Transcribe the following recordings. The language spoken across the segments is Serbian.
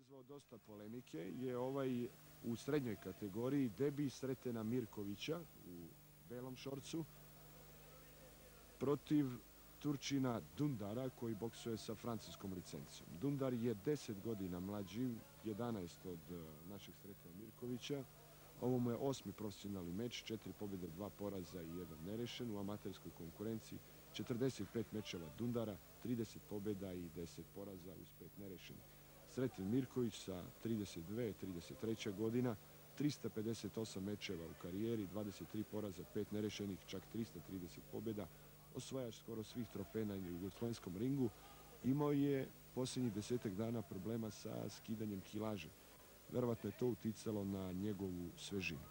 izazvao dosta polemike je ovaj u srednjoj kategoriji debi Sretena Mirkovića u belom šorcu protiv Turčina Dundara koji boksuje sa francuskom licencom. Dundar je 10 godina mlađi, 11 od našeg Sretena Mirkovića. Ovo mu je 8. profesionalni meč, 4 pobjede, 2 poraza i 1 nerešen. U amaterskoj konkurenciji 45 mečeva Dundara, 30 pobjeda i 10 poraza uz 5 nerešenih. Sreten Mirković sa 32, 33. godina, 358 mečeva u karijeri, 23 poraza, 5 nerešenih, čak 330 pobjeda, osvajač skoro svih trofeja na jugoslovenskom ringu. Imao je posljednjih 10 dana problema sa skidanjem kilaže. Verovatno je to uticalo na njegovu svežinu.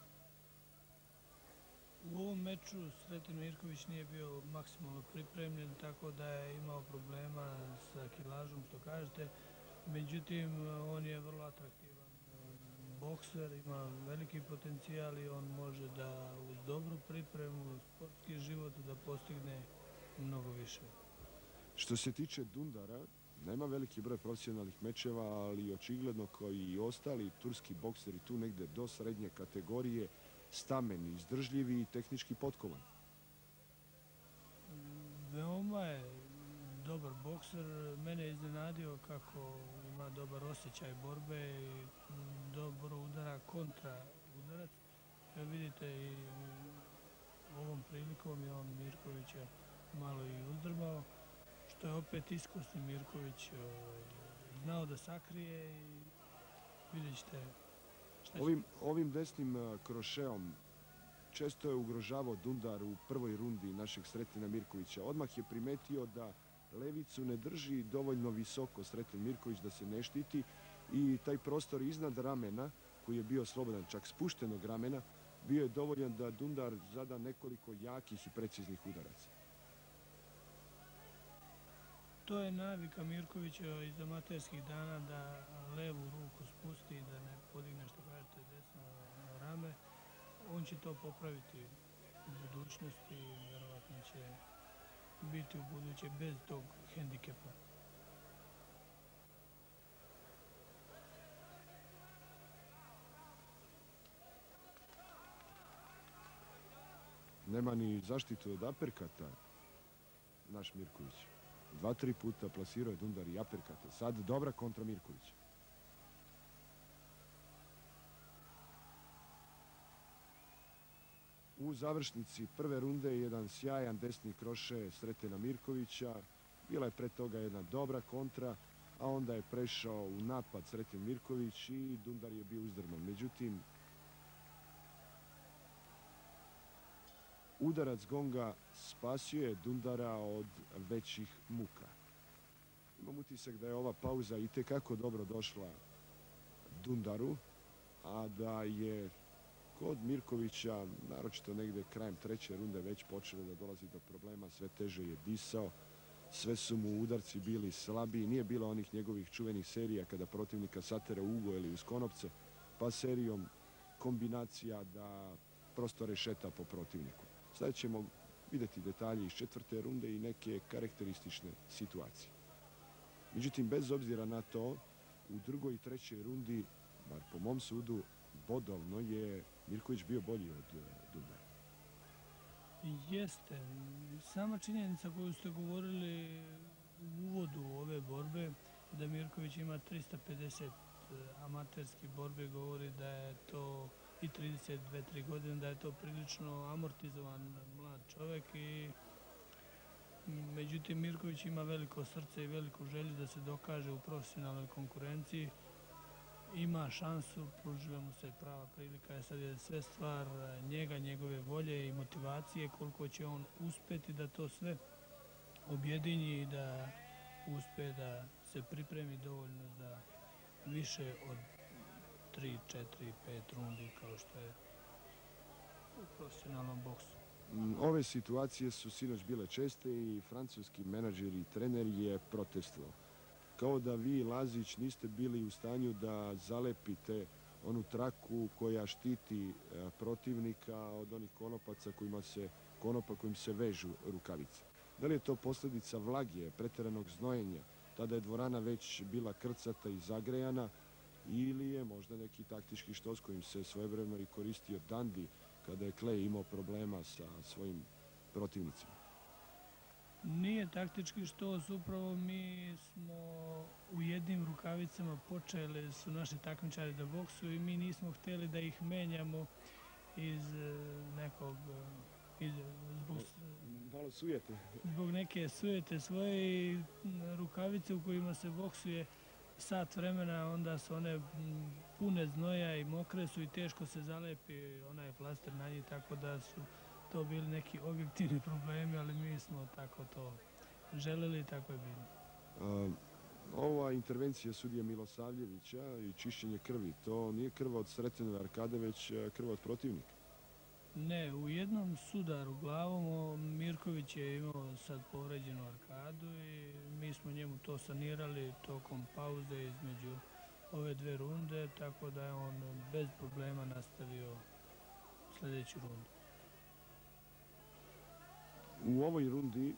U ovom meču Sreten Mirković nije bio maksimalno pripremljen, tako da je imao problema sa kilažom, što kažete. Međutim, on je vrlo atraktivan bokser, ima veliki potencijal i on može da uz dobru pripremu, sportski život, da postigne mnogo više. Što se tiče Dundara, nema veliki broj profesionalnih mečeva, ali očigledno kao i ostali turski bokseri tu negde do srednje kategorije, stameni, izdržljivi i tehnički potkovan. Veoma je dobar bokser. Mene je iznenadio kako ima dobar osjećaj borbe i dobro udara kontra udarac. Vidite i ovom prilikom je on Mirkovića malo i uzdrmao, što je opet iskusni Mirković znao da sakrije i vidjet ćete šta će. Ovim desnim krošeom često je ugrožavao Dundar u prvoj rundi našeg Sretena Mirkovića. Odmah je primetio da levicu ne drži dovoljno visoko Sreten Mirković da se ne štiti i taj prostor iznad ramena, koji je bio slobodan, čak spuštenog ramena, bio je dovoljan da Dundar zada nekoliko jakih i preciznih udaraca. To je navika Mirkovića iz amaterskih dana da levu ruku spusti i da ne podigne, što kažete, desno rame. On će to popraviti u budućnosti i vjerovatno će biti u buduće bez tog hendikepa. Nema ni zaštitu od aperkata naš Mirković. 2-3 puta plasirao je Dundar i aperkate. Sad dobra kontra Mirkovića. U završnici prve runde jedan sjajan desni kroše Sretena Mirkovića. Bila je pre toga jedna dobra kontra, a onda je prešao u napad Sreten Mirković i Dundar je bio uzdrman. Međutim, udarac gonga spasio je Dundara od većih muka. Imam utisak da je ova pauza itekako dobro došla Dundaru, a da je kod Mirkovića, naročito negde krajem treće runde, već počelo da dolazi do problema, sve teže je disao, sve su mu udarci bili slabiji, nije bilo onih njegovih čuvenih serija kada protivnika satere u ugo ili uz konopce, pa serijom kombinacija da prosto rešeta po protivniku. Sada ćemo vidjeti detalje iz četvrte runde i neke karakteristične situacije. Međutim, bez obzira na to, u drugoj i trećoj rundi, bar po mom sudu, bodovno je Mirković bio bolji od Dundara. Jeste. Sama činjenica koju ste govorili u uvodu ove borbe, da Mirković ima 350 amaterskih borbe, govori da je to i 32-3 godine, da je to prilično amortizovan mlad čovek i međutim Mirković ima veliko srce i veliku želju da se dokaže u profesionalnoj konkurenciji. Ima šansu, pružila mu se prava prilika, sad je sve stvar njega, njegove volje i motivacije, koliko će on uspeti da to sve objedinji i da uspe da se pripremi dovoljno za više od 3, 4, 5 rundi kao što je u profesionalnom boksu. Ove situacije su sinoć bile česte i francuski menadžer i trener je protestovao. Kao da vi, Lazić, niste bili u stanju da zalepite onu traku koja štiti protivnika od onih konopaca kojim se vežu rukavice. Da li je to posljedica vlage, preteranog znojenja, tada je dvorana već bila krcata i zagrejana, ili je možda neki taktički štos kojim se svojevremeno i koristio Dundee kada je Clay imao problema sa svojim protivnicima? Nije taktički štos, upravo mi smo u jednim rukavicama počeli su naši takmičari da boksuju i mi nismo htjeli da ih menjamo iz nekog, Malo sujete. Zbog neke sujete svoje i rukavice u kojima se boksuje sat vremena, onda su one pune znoja i mokre su i teško se zalepi onaj flaster na njih, tako da su to bili neki objektivni problemi, ali mi smo tako to želeli i tako je bilo. Ova intervencija sudije Milosavljevića i čišćenje krvi, to nije krv od Sretenove arkade, već krv od protivnika? Ne, u jednom sudaru glavom Mirković je imao sad povređenu arkadu i mi smo njemu to sanirali tokom pauze između ove dve runde, tako da je on bez problema nastavio sljedeću rundu. U ovoj rundi,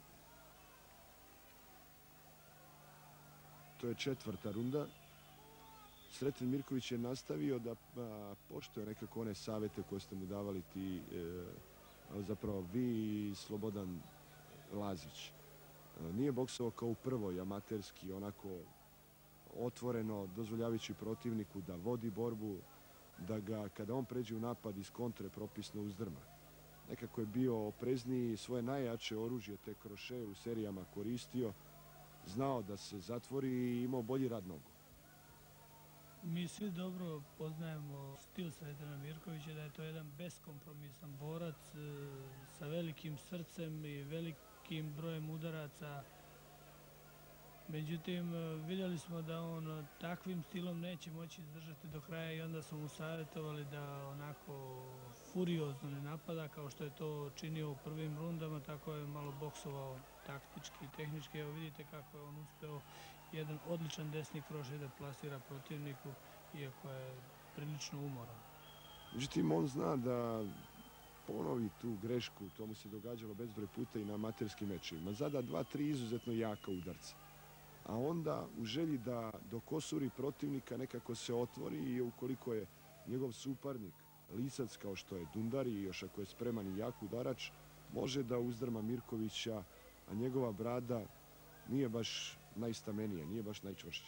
to je četvrta runda, Sreten Mirković je nastavio da poštuje nekako one savjete koje ste mu davali ti, zapravo vi i Slobodan Lazić. Nije boksovao kao u prvoj, amaterski, onako otvoreno, dozvoljavajući protivniku da vodi borbu, da ga, kada on pređe u napad iz kontre, propisno uzdrma. Nekako je bio oprezniji, svoje najjače oružje, te kroše u serijama koristio, znao da se zatvori i imao bolji rad nogu. Mi svi dobro poznajemo stil Sretena Mirkovića, da je to jedan beskompromisan borac sa velikim srcem i velikim brojem udaraca. Međutim, vidjeli smo da on takvim stilom neće moći izdržati do kraja i onda smo mu savjetovali da onako furiozno ne napada kao što je to činio u prvim rundama, tako je malo boksovao taktički i tehnički. Evo vidite kako je on uspeo jedan odličan desni krošaj da plasira protivniku, iako je prilično umoran. Međutim, on zna da ponovi tu grešku, to mu se događalo bezbroj puta i na amaterskim mečevima. Zada 2-3 izuzetno jaka udarca. A onda u želji da dok osuri protivnika nekako se otvori i ukoliko je njegov suparnik lisac kao što je Dundar i još ako je spreman i jak udarač, može da uzdrma Mirkovića, a njegova brada nije baš najstamenija, nije baš najčvršća.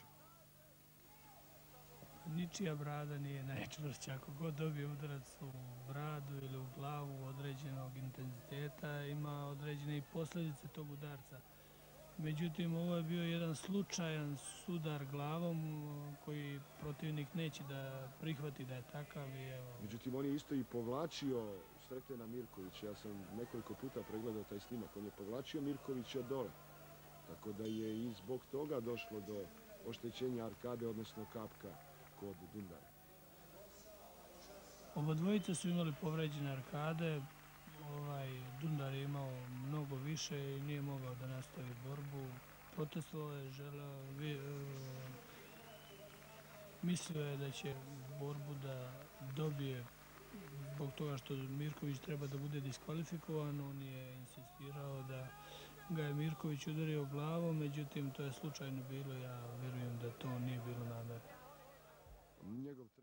Ničija brada nije najčvršća. Ako god dobije udarac u bradu ili u glavu određenog intenziteta, ima određene i posljedice tog udarca. Međutim, ovo je bio jedan slučajan sudar glavom koji protivnik neće da prihvati da je takav. Međutim, on je isto i povlačio Sretena Mirkovića. Ja sam nekoliko puta pregledao taj snimak. On je povlačio Mirkovića dole. Tako da je i zbog toga došlo do oštećenja arkade, odnosno kapka kod Dundara. Obadvojica su imali povređene arkade. Dundar je imao mnogo više i nije mogao da nastavi borbu. Protestovao je, mislio je da će borbu da dobije zbog toga što Mirković treba da bude diskvalifikovan. On je insistirao da ga je Mirković udario glavom, međutim to je slučajno bilo, ja vjerujem da to nije bilo namerno.